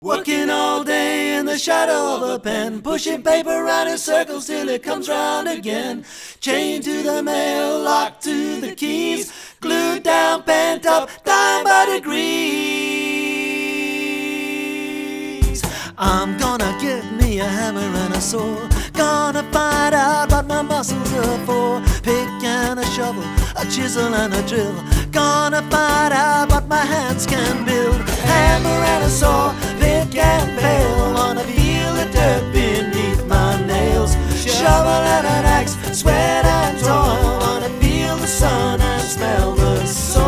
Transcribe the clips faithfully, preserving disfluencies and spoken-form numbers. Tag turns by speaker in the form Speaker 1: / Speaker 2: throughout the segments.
Speaker 1: Working all day in the shadow of a pen, pushing paper round in circles till it comes round again. Chained to the mail, locked to the keys, glued down, pent up, dying by degrees. I'm gonna get me a hammer and a saw, gonna find out what my muscles are for. Pick and a shovel, a chisel and a drill, gonna find out what my hands can build. Hammer and a saw, pick and pail, wanna feel the dirt beneath my nails. Shovel and an axe, sweat and toil, wanna feel the sun and smell the soil.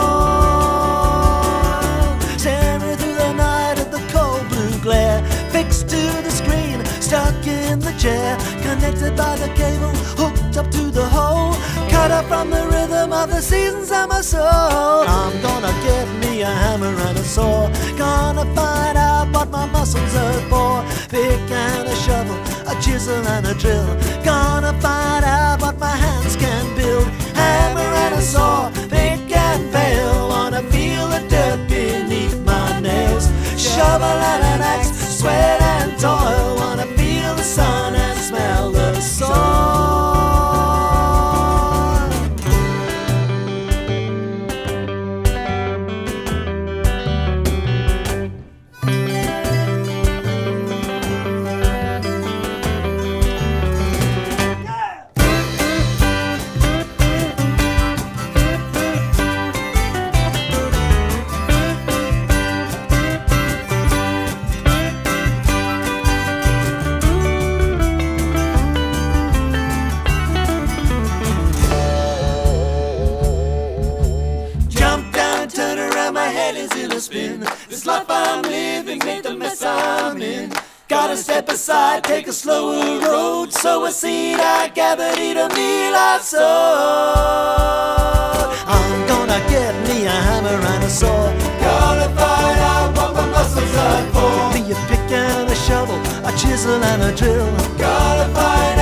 Speaker 1: Staring through the night at the cold blue glare, fixed to the screen, stuck in the chair, connected by the cable, hooked up to the hole, cut up from the rhythm of the seasons of my soul. I'm gonna get me a hammer and a saw, gonna find out what my muscles are for. Pick and a shovel, a chisel and a drill, gonna find out what my hands can build. Hammer and a saw, pick and pail, wanna feel the dirt beneath my nails. Shovel and an axe, sweat and toil, wanna feel the sun and smell the soil. Spin. This life I'm living ain't the mess I'm in. Gotta step aside, take a slower road, sow a seed I gathered, eat a meal I sowed. I'm gonna get me a hammer and a saw, gonna find out what my muscles are for. Be a pick and a shovel, a chisel and a drill, gotta find